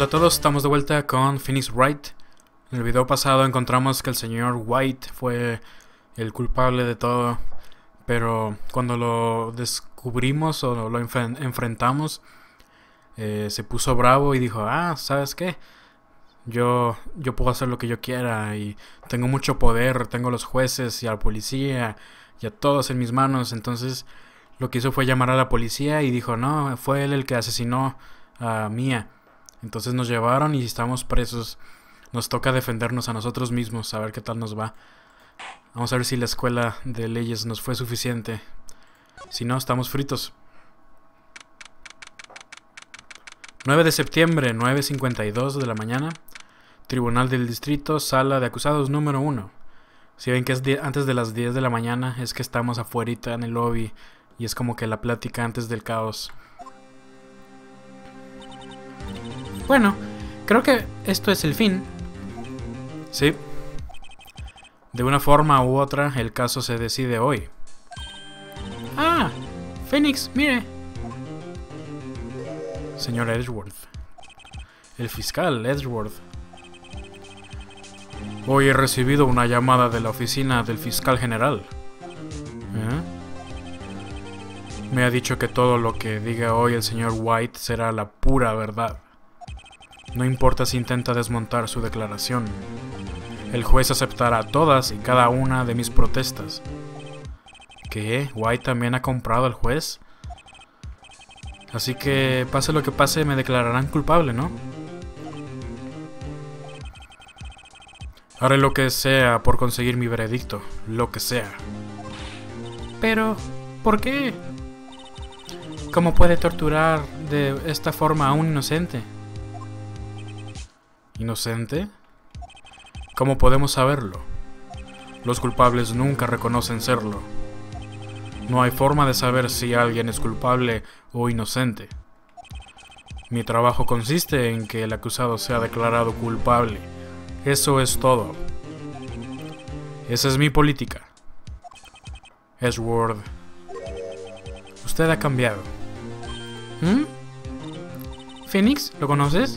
Hola a todos, estamos de vuelta con Phoenix Wright. En el video pasado encontramos que el señor White fue el culpable de todo, pero cuando lo descubrimos o lo enfrentamos, se puso bravo y dijo, ¿sabes qué? Yo puedo hacer lo que yo quiera y tengo mucho poder, tengo a los jueces y a la policía y a todos en mis manos. Entonces lo que hizo fue llamar a la policía y dijo, no, fue él el que asesinó a Mia. Entonces nos llevaron y estamos presos. Nos toca defendernos a nosotros mismos, a ver qué tal nos va. Vamos a ver si la escuela de leyes nos fue suficiente. Si no, estamos fritos. 9 de septiembre, 9:52 de la mañana. Tribunal del Distrito, Sala de Acusados número 1. Si ven que es antes de las 10 de la mañana, es que estamos afuerita en el lobby. Y es como que la plática antes del caos. Bueno, creo que esto es el fin. Sí. De una forma u otra, el caso se decide hoy. Phoenix, mire. Señor Edgeworth. El fiscal Edgeworth. Hoy he recibido una llamada de la oficina del fiscal general. Me ha dicho que todo lo que diga hoy el señor White será la pura verdad. No importa si intenta desmontar su declaración. El juez aceptará todas y cada una de mis protestas. ¿Qué? ¿White también ha comprado al juez? Así que, pase lo que pase, me declararán culpable, ¿no? Haré lo que sea por conseguir mi veredicto. Lo que sea. Pero, ¿por qué? ¿Cómo puede torturar de esta forma a un inocente? ¿Inocente? ¿Cómo podemos saberlo? Los culpables nunca reconocen serlo. No hay forma de saber si alguien es culpable o inocente. Mi trabajo consiste en que el acusado sea declarado culpable. Eso es todo. Esa es mi política. Edgeworth, usted ha cambiado. ¿Phoenix? ¿Lo conoces?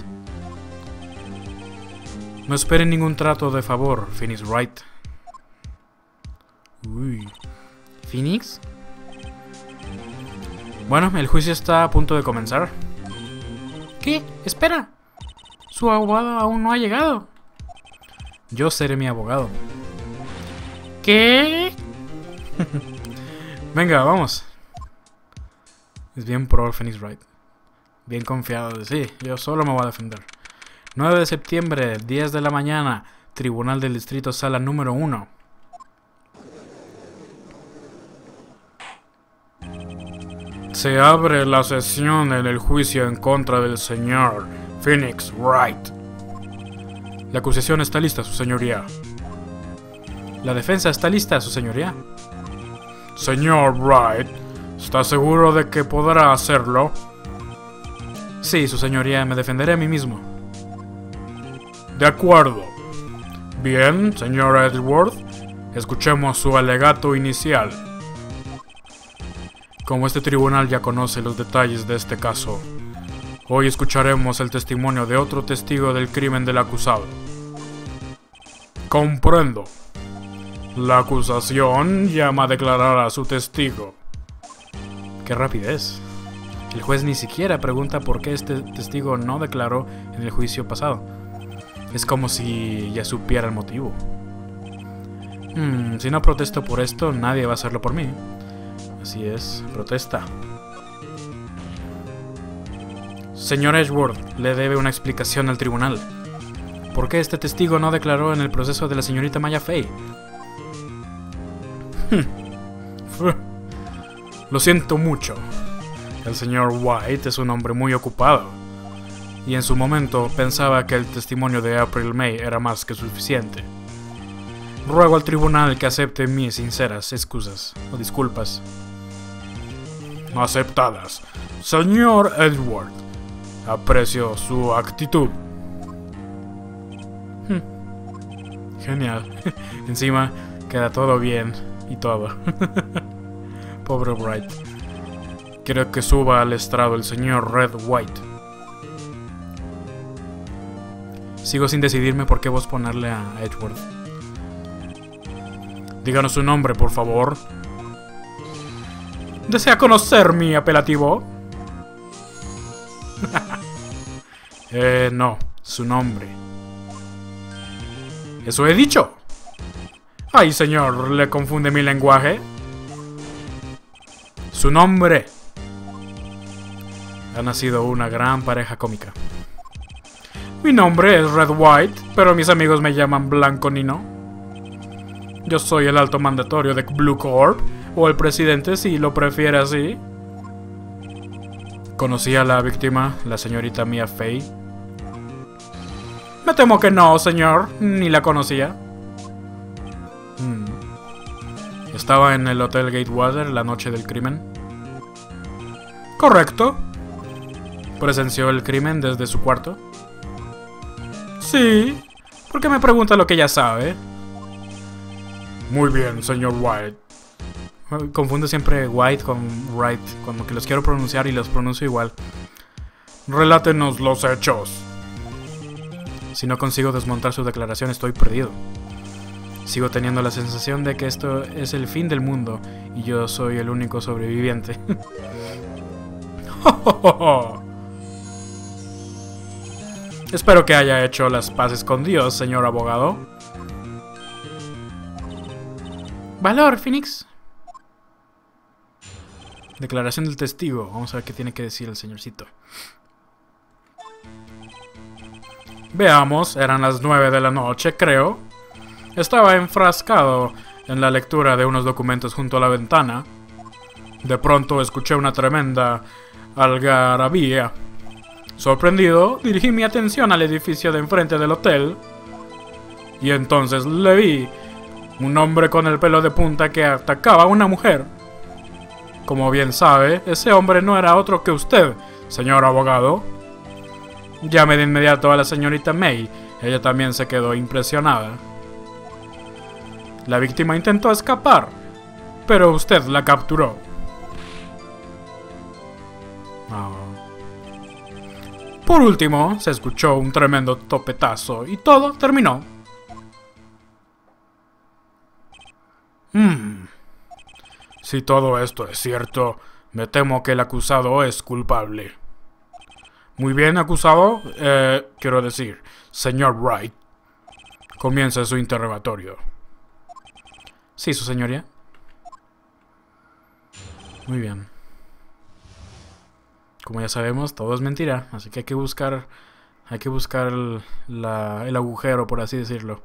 No esperen ningún trato de favor, Phoenix Wright. ¿Phoenix? Bueno, el juicio está a punto de comenzar. ¿Qué? Espera. Su abogado aún no ha llegado. Yo seré mi abogado. ¿Qué? Venga, vamos. Es bien pro Phoenix Wright. Bien confiado de sí, yo solo me voy a defender. 9 de septiembre, 10 de la mañana, Tribunal del Distrito, Sala número 1. Se abre la sesión en el juicio en contra del señor Phoenix Wright. La acusación está lista, su señoría. La defensa está lista, su señoría. Señor Wright, ¿está seguro de que podrá hacerlo? Sí, su señoría, me defenderé a mí mismo. De acuerdo. Bien, señor Edgeworth, escuchemos su alegato inicial. Como este tribunal ya conoce los detalles de este caso, hoy escucharemos el testimonio de otro testigo del crimen del acusado. Comprendo. La acusación llama a declarar a su testigo. ¡Qué rapidez! El juez ni siquiera pregunta por qué este testigo no declaró en el juicio pasado. Es como si ya supiera el motivo. Si no protesto por esto, nadie va a hacerlo por mí. Así es, protesta. Señor Edgeworth, le debe una explicación al tribunal. ¿Por qué este testigo no declaró en el proceso de la señorita Maya Fey? Lo siento mucho. El señor White es un hombre muy ocupado. Y en su momento pensaba que el testimonio de April May era más que suficiente. Ruego al tribunal que acepte mis sinceras excusas o disculpas. Aceptadas. Señor Edgeworth, aprecio su actitud. Genial. Encima queda todo bien y todo. Pobre Wright. Quiero que suba al estrado el señor Red White. Sigo sin decidirme por qué voz ponerle a Edgeworth. Díganos su nombre, por favor. ¿Desea conocer mi apelativo? No, su nombre. Eso he dicho. Ay, señor, ¿le confunde mi lenguaje? Su nombre. Ha nacido una gran pareja cómica. Mi nombre es Red White, pero mis amigos me llaman Blanco Nino. Yo soy el alto mandatorio de Blue Corp, o el presidente si lo prefiere así. ¿Conocí a la víctima, la señorita Mia Fey? Me temo que no, señor, ni la conocía. ¿Estaba en el Hotel Gatewater la noche del crimen? Correcto. ¿Presenció el crimen desde su cuarto? Sí. ¿Por qué me pregunta lo que ya sabe? Muy bien, señor White. Confundo siempre White con Wright, como que los quiero pronunciar y los pronuncio igual. Relátenos los hechos. Si no consigo desmontar su declaración, estoy perdido. Sigo teniendo la sensación de que esto es el fin del mundo y yo soy el único sobreviviente. Espero que haya hecho las paces con Dios, señor abogado. Valor, Phoenix. Declaración del testigo. Vamos a ver qué tiene que decir el señorcito. Veamos, eran las 9 de la noche, creo. Estaba enfrascado en la lectura de unos documentos junto a la ventana. De pronto escuché una tremenda algarabía. Sorprendido, dirigí mi atención al edificio de enfrente del hotel. Y entonces le vi un hombre con el pelo de punta que atacaba a una mujer. Como bien sabe, ese hombre no era otro que usted, señor abogado. Llame de inmediato a la señorita May. Ella también se quedó impresionada. La víctima intentó escapar, pero usted la capturó. Por último, se escuchó un tremendo topetazo y todo terminó. Si todo esto es cierto, me temo que el acusado es culpable. Muy bien, acusado. Quiero decir, señor Wright. Comienza su interrogatorio. Sí, su señoría. Muy bien. Como ya sabemos, todo es mentira, así que hay que buscar el agujero, por así decirlo.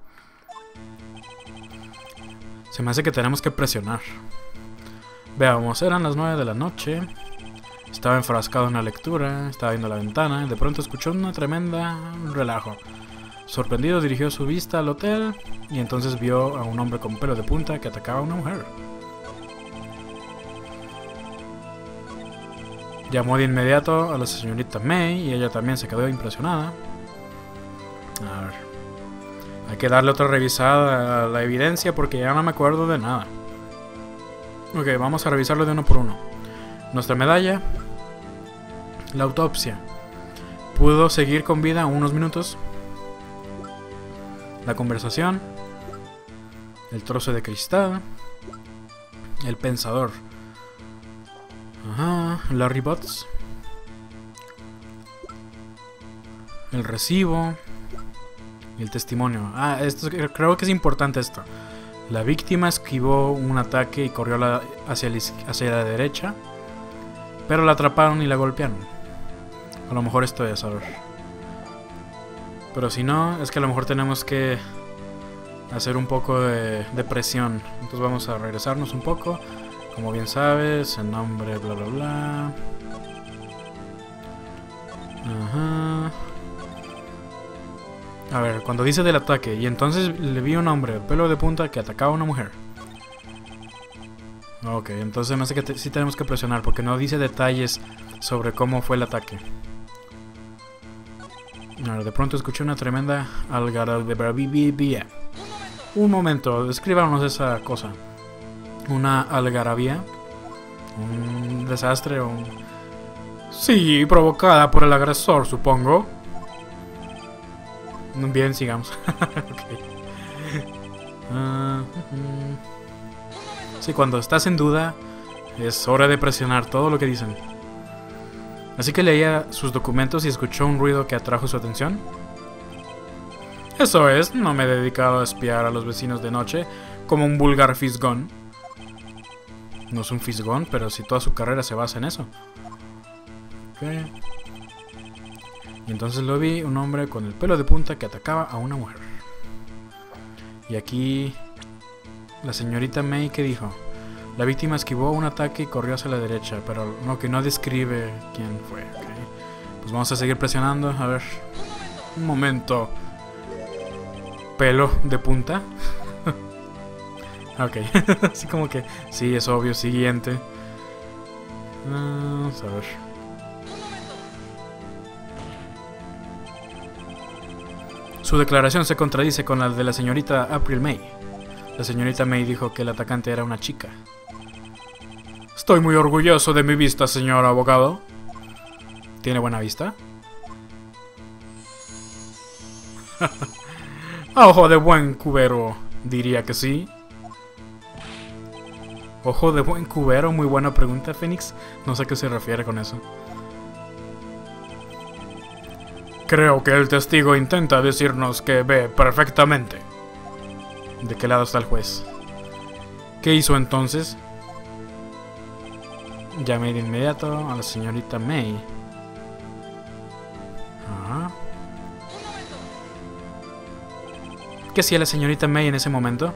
Se me hace que tenemos que presionar. Veamos, eran las 9 de la noche. Estaba enfrascado en la lectura, estaba viendo la ventana y de pronto escuchó una tremenda relajo. Sorprendido dirigió su vista al hotel y entonces vio a un hombre con pelo de punta que atacaba a una mujer. Llamó de inmediato a la señorita May y ella también se quedó impresionada. A ver. Hay que darle otra revisada a la evidencia porque ya no me acuerdo de nada. Ok, vamos a revisarlo de uno por uno. Nuestra medalla. La autopsia. Pudo seguir con vida unos minutos. La conversación. El trozo de cristal. El pensador. Ajá, Larry Butts. El recibo. Y el testimonio. Esto creo que es importante esto. La víctima esquivó un ataque y corrió hacia la derecha. Pero la atraparon y la golpearon. A lo mejor esto es, a ver. Pero si no, es que a lo mejor tenemos que hacer un poco de presión. Entonces vamos a regresarnos un poco. Como bien sabes, el nombre, bla bla bla. Ajá. A ver, cuando dice del ataque, y entonces le vi un hombre, pelo de punta, que atacaba a una mujer. Ok, entonces me hace que sí tenemos que presionar, porque no dice detalles sobre cómo fue el ataque. A ver, de pronto escuché una tremenda algarabía. Un momento, descríbanos esa cosa. Una algarabía. Un desastre. Sí, provocada por el agresor, supongo. Bien, sigamos. Okay. Sí, cuando estás en duda, es hora de presionar todo lo que dicen. Así que leía sus documentos y escuchó un ruido que atrajo su atención. Eso es, no me he dedicado a espiar a los vecinos de noche como un vulgar fisgón. No es un fisgón, pero si toda su carrera se basa en eso. Okay. Y entonces lo vi, un hombre con el pelo de punta que atacaba a una mujer. Y aquí la señorita May, ¿qué dijo? La víctima esquivó un ataque y corrió hacia la derecha, pero no, que no describe quién fue. Okay. Pues vamos a seguir presionando, a ver. Un momento. Pelo de punta. Ok, así como que sí, es obvio. Siguiente. Vamos a ver. Su declaración se contradice con la de la señorita April May. La señorita May dijo que el atacante era una chica. Estoy muy orgulloso de mi vista, señor abogado. ¿Tiene buena vista? A ojo de buen cubero, diría que sí. Ojo de buen cubero, muy buena pregunta, Phoenix. No sé a qué se refiere con eso. Creo que el testigo intenta decirnos que ve perfectamente. ¿De qué lado está el juez? ¿Qué hizo entonces? Llamé de inmediato a la señorita May. Ajá. ¿Qué hacía la señorita May en ese momento?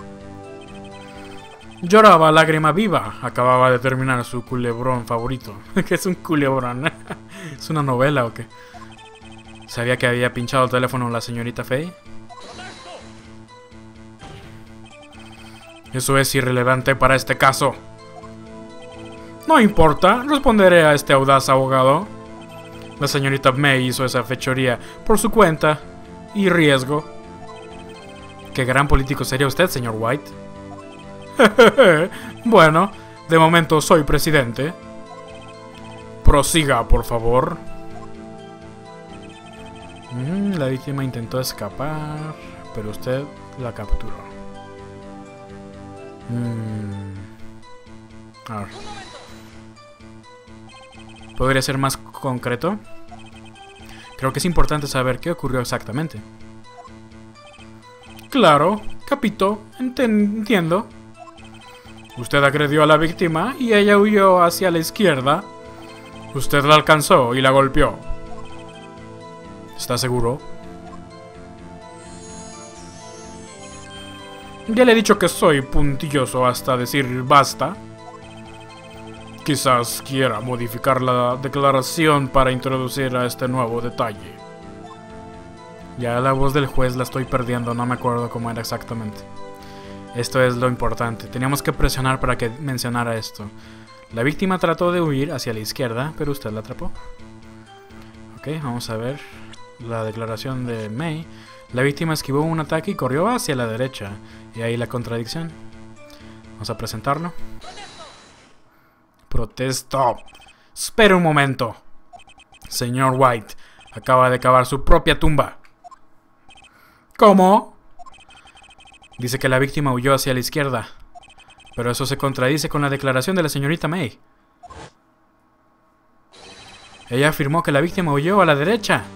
Lloraba lágrima viva. Acababa de terminar su culebrón favorito. ¿Qué es un culebrón? ¿Es una novela o qué? ¿Sabía que había pinchado el teléfono la señorita Fay? Eso es irrelevante para este caso. No importa, responderé a este audaz abogado. La señorita May hizo esa fechoría por su cuenta y riesgo. ¿Qué gran político sería usted, señor White? Bueno, de momento soy presidente. Prosiga, por favor. La víctima intentó escapar, pero usted la capturó. A ver. ¿Podría ser más concreto? Creo que es importante saber qué ocurrió exactamente. Claro, capito, entiendo. Usted agredió a la víctima y ella huyó hacia la izquierda. Usted la alcanzó y la golpeó. ¿Está seguro? Ya le he dicho que soy puntilloso hasta decir basta. Quizás quiera modificar la declaración para introducir a este nuevo detalle. Ya la voz del juez la estoy perdiendo, no me acuerdo cómo era exactamente. Esto es lo importante. Teníamos que presionar para que mencionara esto. La víctima trató de huir hacia la izquierda, pero usted la atrapó. Ok, vamos a ver la declaración de May. La víctima esquivó un ataque y corrió hacia la derecha. Y ahí la contradicción. Vamos a presentarlo. Protesto. Espere un momento. Señor White, acaba de cavar su propia tumba. ¿Cómo? Dice que la víctima huyó hacia la izquierda. Pero eso se contradice con la declaración de la señorita May. Ella afirmó que la víctima huyó a la derecha.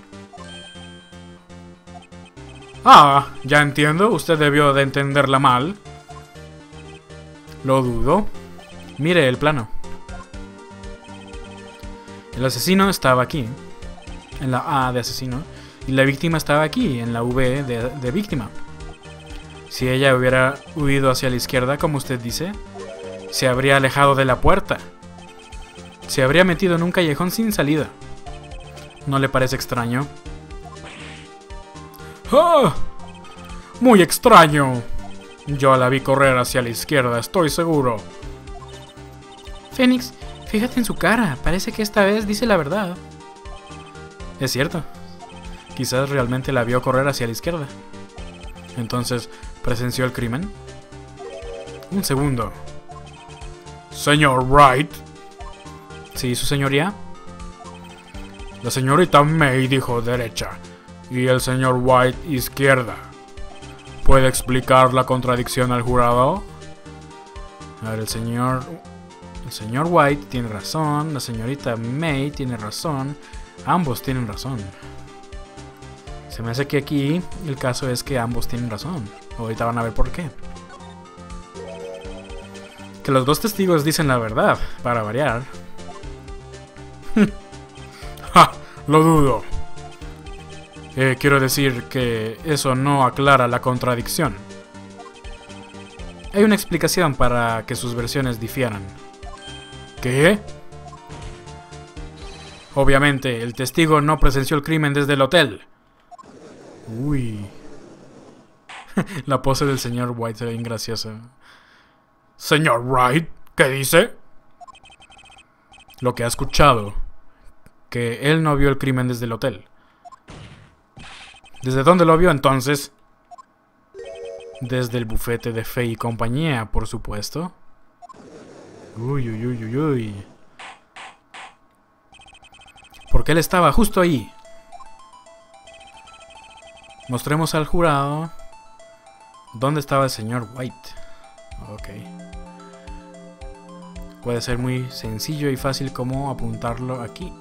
Ah, ya entiendo. Usted debió de entenderla mal. Lo dudo. Mire el plano. El asesino estaba aquí, en la A de asesino, y la víctima estaba aquí, en la V de víctima. Si ella hubiera huido hacia la izquierda, como usted dice, se habría alejado de la puerta. Se habría metido en un callejón sin salida. ¿No le parece extraño? ¡Ah! Muy extraño. Yo la vi correr hacia la izquierda, estoy seguro. Phoenix, fíjate en su cara. Parece que esta vez dice la verdad. Es cierto. Quizás realmente la vio correr hacia la izquierda. Entonces, ¿presenció el crimen? Un segundo. Señor Wright. Sí, su señoría. La señorita May dijo derecha. y el señor White izquierda. ¿Puede explicar la contradicción al jurado? A ver, el señor White tiene razón, la señorita May tiene razón, ambos tienen razón. Se me hace que aquí el caso es que ambos tienen razón. Ahorita van a ver por qué. Que los dos testigos dicen la verdad, para variar. ¡Ja! Lo dudo. Quiero decir que eso no aclara la contradicción. Hay una explicación para que sus versiones difieran. ¿Qué? Obviamente, el testigo no presenció el crimen desde el hotel. Uy. La pose del señor White se ve bien graciosa. Señor White, ¿qué dice? Lo que ha escuchado. Que él no vio el crimen desde el hotel. ¿Desde dónde lo vio entonces? Desde el bufete de Fey y compañía, por supuesto. Uy, uy, uy, uy, uy. Porque él estaba justo ahí. Mostremos al jurado dónde estaba el señor White. Ok. Puede ser muy sencillo y fácil como apuntarlo aquí.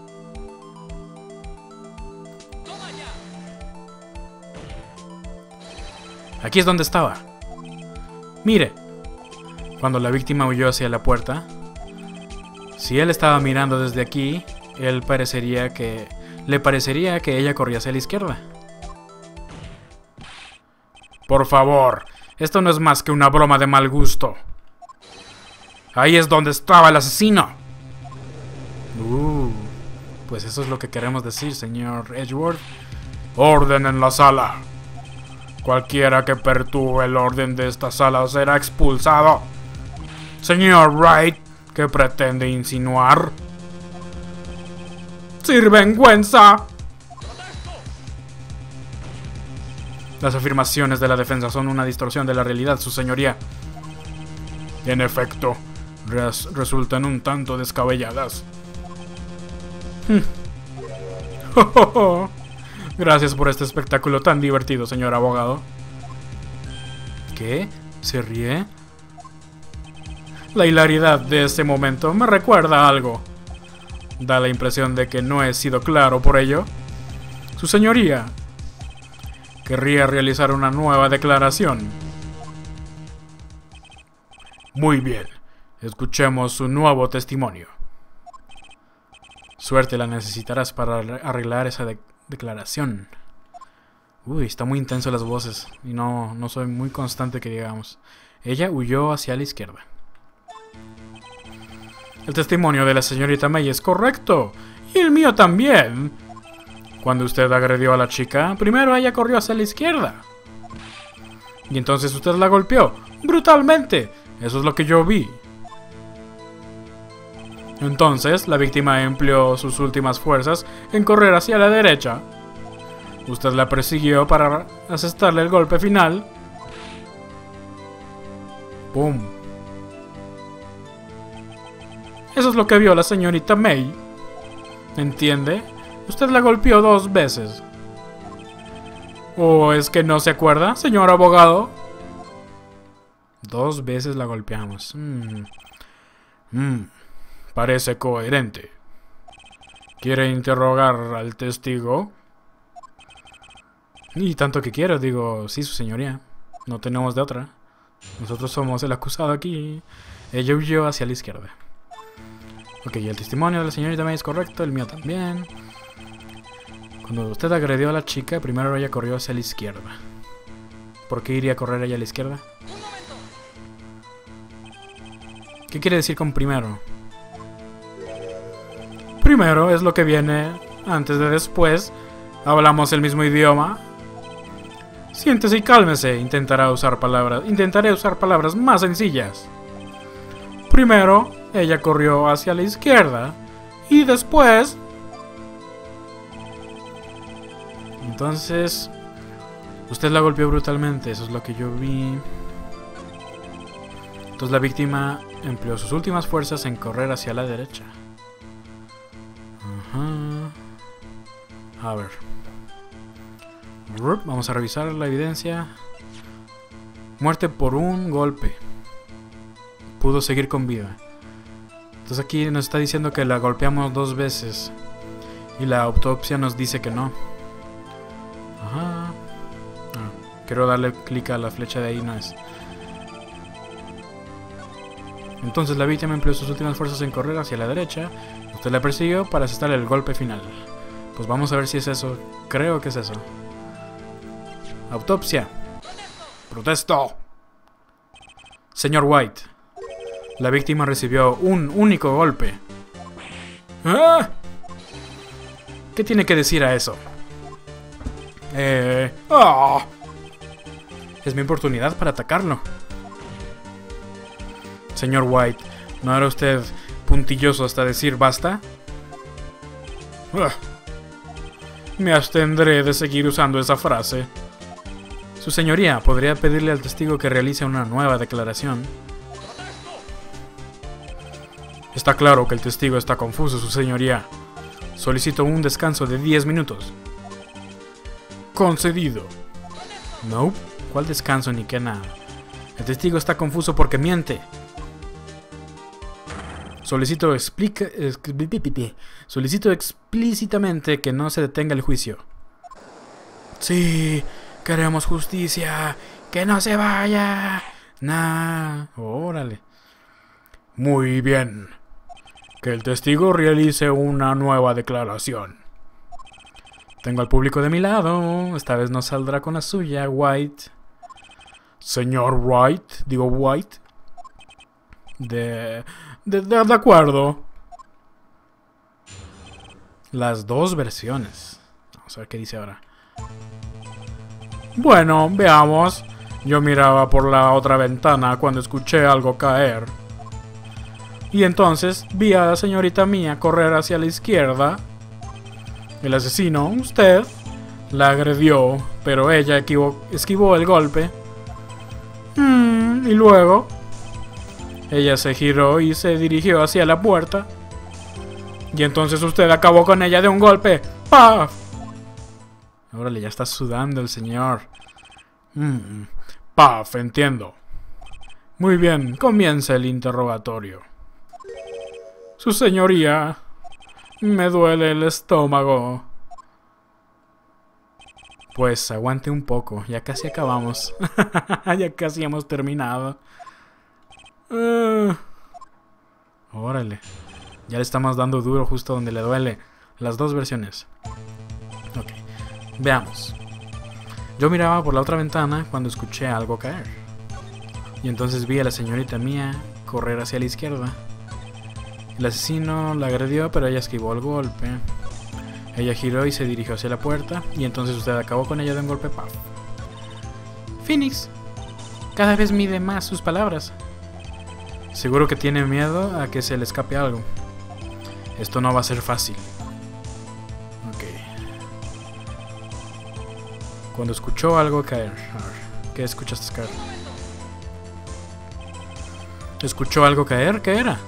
Aquí es donde estaba. Mire. Cuando la víctima huyó hacia la puerta, si él estaba mirando desde aquí, le parecería que ella corría hacia la izquierda. Por favor, esto no es más que una broma de mal gusto. Ahí es donde estaba el asesino. Pues eso es lo que queremos decir, señor Edgeworth. Orden en la sala. Cualquiera que perturbe el orden de esta sala será expulsado. Señor Wright, ¿qué pretende insinuar? ¡Sinvergüenza! Las afirmaciones de la defensa son una distorsión de la realidad, su señoría. En efecto, resultan un tanto descabelladas. Gracias por este espectáculo tan divertido, señor abogado. ¿Qué? ¿Se ríe? La hilaridad de este momento me recuerda a algo. Da la impresión de que no he sido claro por ello. Su señoría querría realizar una nueva declaración. Muy bien. Escuchemos su nuevo testimonio. Suerte la necesitarás para arreglar esa declaración. Uy, está muy intenso las voces. Y no soy muy constante que digamos. Ella huyó hacia la izquierda. El testimonio de la señorita May es correcto. Y el mío también. Cuando usted agredió a la chica, primero ella corrió hacia la izquierda. Y entonces usted la golpeó. Brutalmente. Eso es lo que yo vi. Entonces, la víctima empleó sus últimas fuerzas en correr hacia la derecha. Usted la persiguió para asestarle el golpe final. ¡Pum! Eso es lo que vio la señorita May. ¿Entiende? Usted la golpeó 2 veces. ¿O es que no se acuerda, señor abogado? 2 veces la golpeamos. Parece coherente. ¿Quiere interrogar al testigo? Y tanto que quiero, digo, sí, su señoría. No tenemos de otra. Nosotros somos el acusado aquí. Ella huyó hacia la izquierda. Ok, el testimonio de la señorita May es correcto, el mío también. Cuando usted agredió a la chica, primero ella corrió hacia la izquierda. ¿Por qué iría a correr ella a la izquierda? ¿Qué quiere decir con primero? Primero es lo que viene antes de después. Hablamos el mismo idioma. Siéntese y cálmese. Intentaré usar palabras más sencillas. Primero, ella corrió hacia la izquierda. Y después... Entonces... Usted la golpeó brutalmente. Eso es lo que yo vi. Entonces la víctima empleó sus últimas fuerzas en correr hacia la derecha. A ver. Vamos a revisar la evidencia. Muerte por un golpe. Pudo seguir con vida. Entonces aquí nos está diciendo que la golpeamos 2 veces. Y la autopsia nos dice que no. Ajá. Quiero darle clic a la flecha de ahí, no es. Entonces la víctima empleó sus últimas fuerzas en correr hacia la derecha. Usted la persiguió para asestarle el golpe final. Pues vamos a ver si es eso. Creo que es eso. Autopsia. Protesto. Señor White, la víctima recibió un único golpe. ¿Ah? ¿Qué tiene que decir a eso? Es mi oportunidad para atacarlo. Señor White, ¿no era usted puntilloso hasta decir basta? Me abstendré de seguir usando esa frase. Su señoría, ¿podría pedirle al testigo que realice una nueva declaración? Está claro que el testigo está confuso, su señoría. Solicito un descanso de 10 minutos. Concedido. No, ¿cuál descanso ni qué nada? El testigo está confuso porque miente. Solicito explícitamente que no se detenga el juicio. Sí, queremos justicia. ¡Que no se vaya! Nah, órale. Muy bien. Que el testigo realice una nueva declaración. Tengo al público de mi lado. Esta vez no saldrá con la suya, White. Señor White. Digo White. De acuerdo. Las 2 versiones. Vamos a ver qué dice ahora. Bueno, veamos. Yo miraba por la otra ventana cuando escuché algo caer. Y entonces vi a la señorita mía correr hacia la izquierda. El asesino, usted, la agredió, pero ella esquivó el golpe. Y luego, ella se giró y se dirigió hacia la puerta. Y entonces usted acabó con ella de un golpe. ¡Paf! Órale, ya está sudando el señor. ¡Paf! Entiendo. Muy bien, comienza el interrogatorio. Su señoría, me duele el estómago. Pues aguante un poco, ya casi acabamos. Ya casi hemos terminado. Órale. Ya le estamos dando duro justo donde le duele. Las 2 versiones. Ok. Veamos. Yo miraba por la otra ventana cuando escuché algo caer. Y entonces vi a la señorita mía correr hacia la izquierda. El asesino la agredió, pero ella esquivó el golpe. Ella giró y se dirigió hacia la puerta. Y entonces usted acabó con ella de un golpe. ¡Paf! Phoenix, cada vez mide más sus palabras. Seguro que tiene miedo a que se le escape algo. Esto no va a ser fácil. Ok. Cuando escuchó algo caer. A ver, ¿qué escuchaste caer? ¿Escuchó algo caer? ¿Qué era?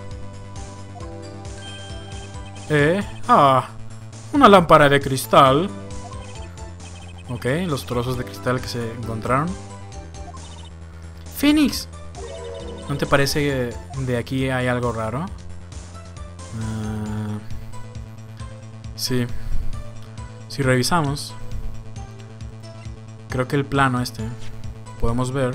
Una lámpara de cristal. Ok, los trozos de cristal que se encontraron. Phoenix, ¿no te parece que de aquí hay algo raro? Sí. Si revisamos, creo que el plano este podemos ver.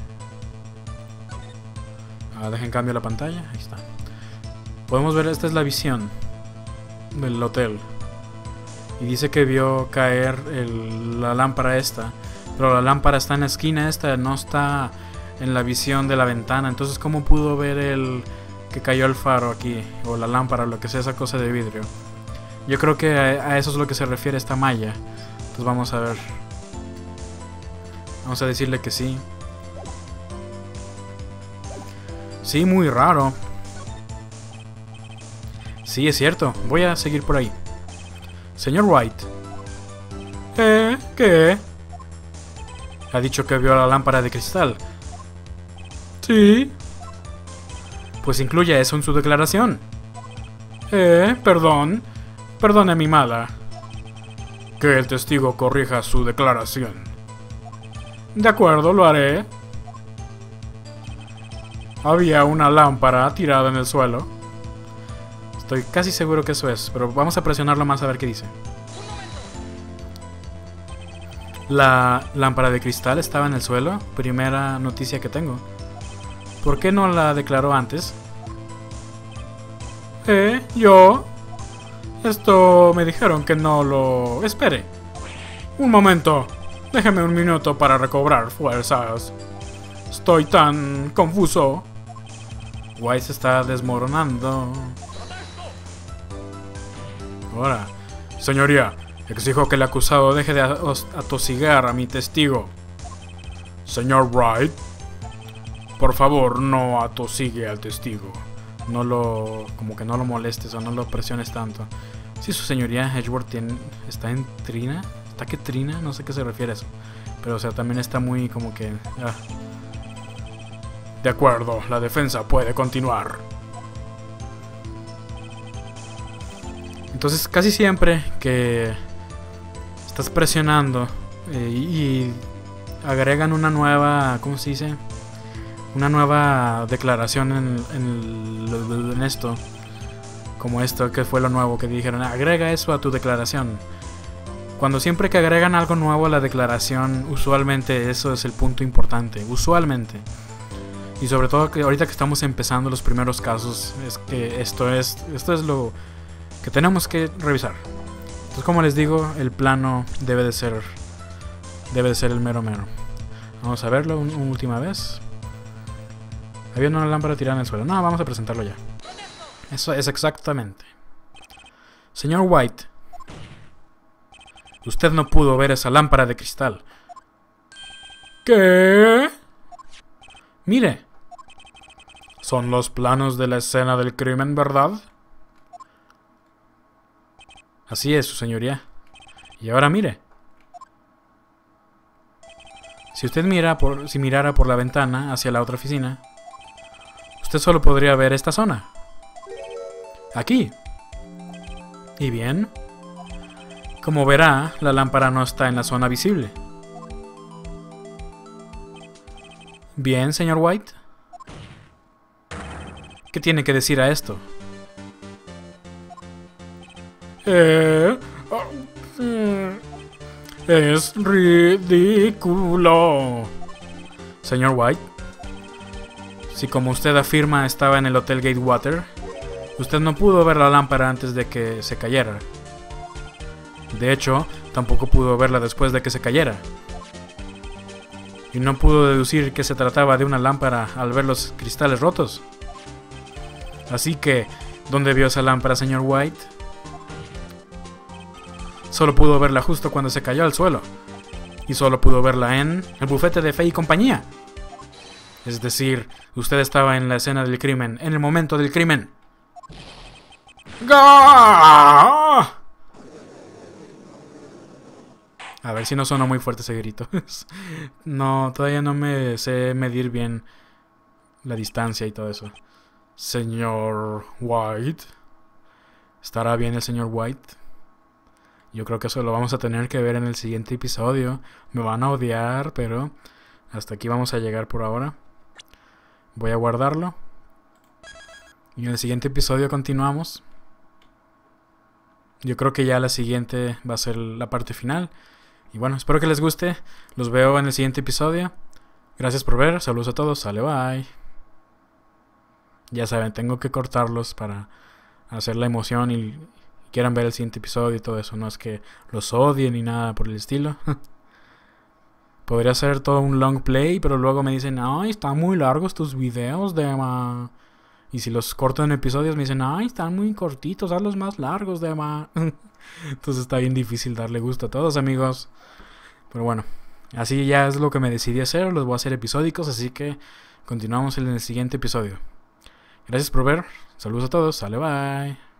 Dejen cambio la pantalla. Ahí está. Podemos ver, esta es la visión del hotel. Y dice que vio caer la lámpara esta. Pero la lámpara está en la esquina esta, no está en la visión de la ventana. Entonces, ¿cómo pudo ver que cayó el faro aquí? O la lámpara, o lo que sea, esa cosa de vidrio. Yo creo que a eso es lo que se refiere esta malla. Entonces vamos a ver. Vamos a decirle que sí. Sí, muy raro. Sí, es cierto. Voy a seguir por ahí. Señor White. ¿Qué? Ha dicho que vio la lámpara de cristal. Sí. Pues incluye eso en su declaración. Perdón. Perdone mi mala. que el testigo corrija su declaración. De acuerdo, lo haré. Había una lámpara tirada en el suelo. Estoy casi seguro que eso es, pero vamos a presionarlo más a ver qué dice. La lámpara de cristal estaba en el suelo. Primera noticia que tengo. ¿Por qué no la declaró antes? ¿Yo? Esto me dijeron que no lo... Espere. Un momento. Déjeme un minuto para recobrar fuerzas. Estoy tan confuso. White se está desmoronando. Ahora, señoría, exijo que el acusado deje de atosigar a mi testigo. Señor Wright, por favor, no atosigue al testigo. No lo... como que no lo molestes o no lo presiones tanto. Sí, su señoría Edgeworth está en trina. ¿Está que trina? No sé a qué se refiere eso. Pero, o sea, también está muy como que... De acuerdo, la defensa puede continuar. Entonces, casi siempre que estás presionando y agregan una nueva... ¿Cómo se dice? Una nueva declaración en esto. Como esto, que fue lo nuevo que dijeron. Agrega eso a tu declaración. Cuando siempre que agregan algo nuevo a la declaración, usualmente eso es el punto importante. Usualmente. Y sobre todo que ahorita que estamos empezando los primeros casos, es que esto es lo que tenemos que revisar. Entonces, como les digo, el plano debe de ser el mero mero. Vamos a verlo una última vez. Había una lámpara tirada en el suelo. No, vamos a presentarlo ya. Eso es exactamente. Señor White, usted no pudo ver esa lámpara de cristal. ¿Qué? Mire. Son los planos de la escena del crimen, ¿verdad? Así es, su señoría. Y ahora mire. Si usted mirara por la ventana hacia la otra oficina, usted solo podría ver esta zona. Aquí. Y bien, como verá, la lámpara no está en la zona visible. Bien, señor White. ¿Qué tiene que decir a esto? Es ridículo. Señor White, si como usted afirma estaba en el Hotel Gatewater, usted no pudo ver la lámpara antes de que se cayera. De hecho, tampoco pudo verla después de que se cayera. Y no pudo deducir que se trataba de una lámpara al ver los cristales rotos. Así que, ¿dónde vio esa lámpara, señor White? Solo pudo verla justo cuando se cayó al suelo. Y solo pudo verla en el bufete de Fay y compañía. Es decir, usted estaba en la escena del crimen, en el momento del crimen. ¡Gah! A ver si no sonó muy fuerte ese grito. No, todavía no me sé medir bien la distancia y todo eso. Señor White. ¿Estará bien el señor White? Yo creo que eso lo vamos a tener que ver en el siguiente episodio. Me van a odiar, pero hasta aquí vamos a llegar por ahora. Voy a guardarlo. Y en el siguiente episodio continuamos. Yo creo que ya la siguiente va a ser la parte final. Y bueno, espero que les guste. Los veo en el siguiente episodio. Gracias por ver. Saludos a todos. Sale, bye. Ya saben, tengo que cortarlos para hacer la emoción y quieran ver el siguiente episodio y todo eso. No es que los odien ni nada por el estilo. Podría ser todo un long play, pero luego me dicen, ay, están muy largos tus videos, Dema. Y si los corto en episodios me dicen, ay, están muy cortitos, hazlos más largos, Dema. Entonces está bien difícil darle gusto a todos, amigos. Pero bueno, así ya es lo que me decidí hacer. Los voy a hacer episódicos, así que continuamos en el siguiente episodio. Gracias por ver. Saludos a todos. Sale, bye.